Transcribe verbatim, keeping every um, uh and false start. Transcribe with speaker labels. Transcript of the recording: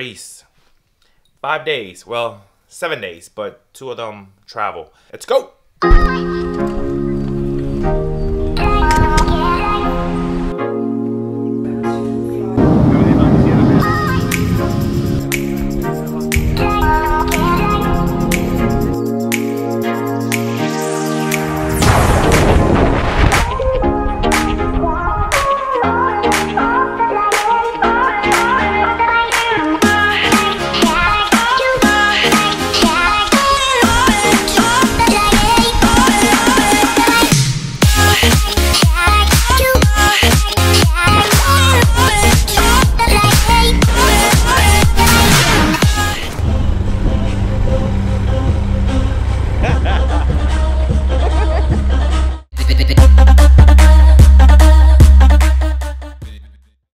Speaker 1: Greece. Five days, well, seven days, but two of them travel. Let's go!